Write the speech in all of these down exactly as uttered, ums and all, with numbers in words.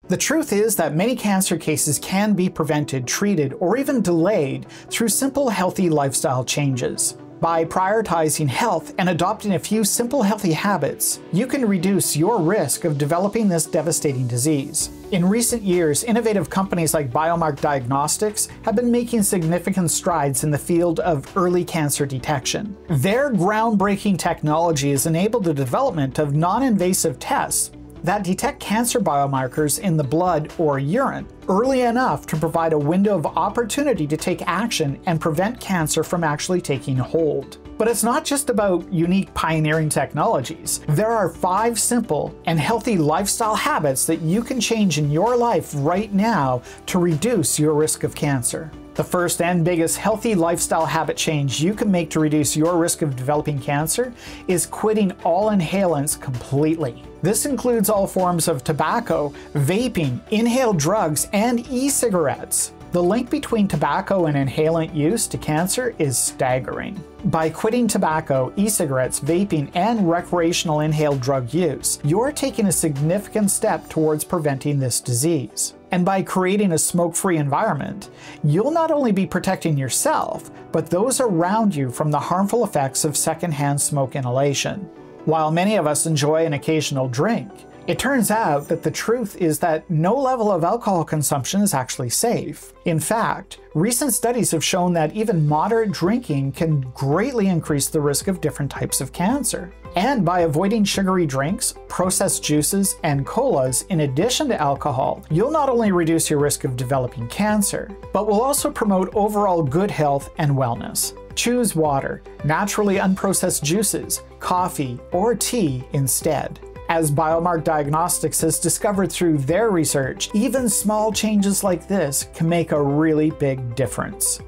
The truth is that many cancer cases can be prevented, treated, or even delayed through simple healthy lifestyle changes. By prioritizing health and adopting a few simple healthy habits, you can reduce your risk of developing this devastating disease. In recent years, innovative companies like Biomark Diagnostics have been making significant strides in the field of early cancer detection. Their groundbreaking technology has enabled the development of non-invasive tests that detect cancer biomarkers in the blood or urine early enough to provide a window of opportunity to take action and prevent cancer from actually taking hold. But it's not just about unique pioneering technologies. There are five simple and healthy lifestyle habits that you can change in your life right now to reduce your risk of cancer. The first and biggest healthy lifestyle habit change you can make to reduce your risk of developing cancer is quitting all inhalants completely. This includes all forms of tobacco, vaping, inhaled drugs, and e-cigarettes. The link between tobacco and inhalant use to cancer is staggering. By quitting tobacco, e-cigarettes, vaping, and recreational inhaled drug use, you're taking a significant step towards preventing this disease. And by creating a smoke-free environment, you'll not only be protecting yourself, but those around you from the harmful effects of secondhand smoke inhalation. While many of us enjoy an occasional drink, it turns out that the truth is that no level of alcohol consumption is actually safe. In fact, recent studies have shown that even moderate drinking can greatly increase the risk of different types of cancer. And by avoiding sugary drinks, processed juices, and colas in addition to alcohol, you'll not only reduce your risk of developing cancer, but will also promote overall good health and wellness. Choose water, naturally unprocessed juices, coffee, or tea instead. As Biomark Diagnostics has discovered through their research, even small changes like this can make a really big difference.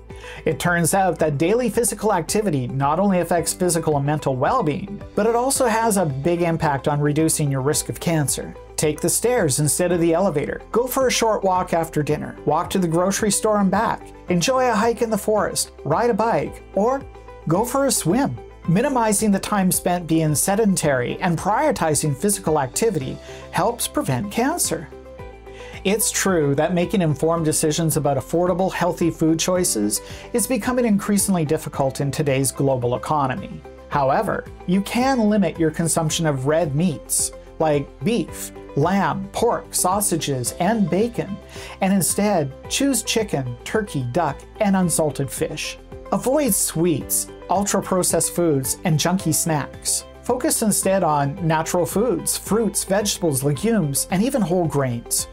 It turns out that daily physical activity not only affects physical and mental well-being, but it also has a big impact on reducing your risk of cancer. Take the stairs instead of the elevator. Go for a short walk after dinner. Walk to the grocery store and back. Enjoy a hike in the forest. Ride a bike. Or go for a swim. Minimizing the time spent being sedentary and prioritizing physical activity helps prevent cancer. It's true that making informed decisions about affordable, healthy food choices is becoming increasingly difficult in today's global economy. However, you can limit your consumption of red meats, like beef, lamb, pork, sausages, and bacon, and instead choose chicken, turkey, duck, and unsalted fish. Avoid sweets, ultra-processed foods, and junky snacks. Focus instead on natural foods, fruits, vegetables, legumes, and even whole grains.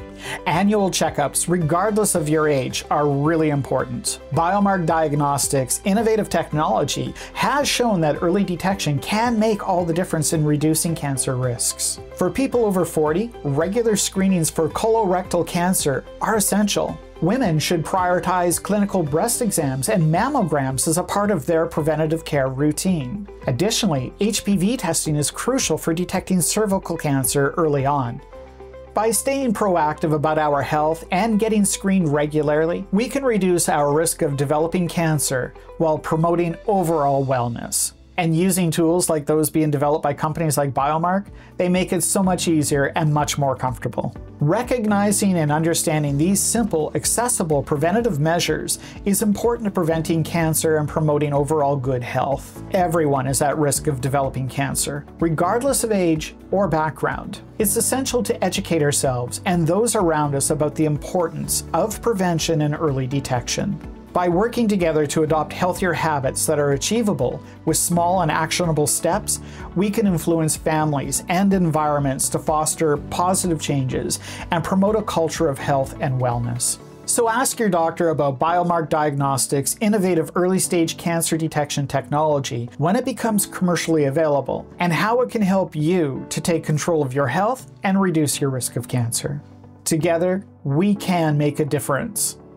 Annual checkups, regardless of your age, are really important. Biomark Diagnostics' innovative technology has shown that early detection can make all the difference in reducing cancer risks. For people over forty, regular screenings for colorectal cancer are essential. Women should prioritize clinical breast exams and mammograms as a part of their preventative care routine. Additionally, H P V testing is crucial for detecting cervical cancer early on. By staying proactive about our health and getting screened regularly, we can reduce our risk of developing cancer while promoting overall wellness. And using tools like those being developed by companies like Biomark, they make it so much easier and much more comfortable. Recognizing and understanding these simple, accessible preventative measures is important to preventing cancer and promoting overall good health. Everyone is at risk of developing cancer, regardless of age or background. It's essential to educate ourselves and those around us about the importance of prevention and early detection. By working together to adopt healthier habits that are achievable with small and actionable steps, we can influence families and environments to foster positive changes and promote a culture of health and wellness. So ask your doctor about Biomark Diagnostics' innovative early-stage cancer detection technology when it becomes commercially available, and how it can help you to take control of your health and reduce your risk of cancer. Together, we can make a difference.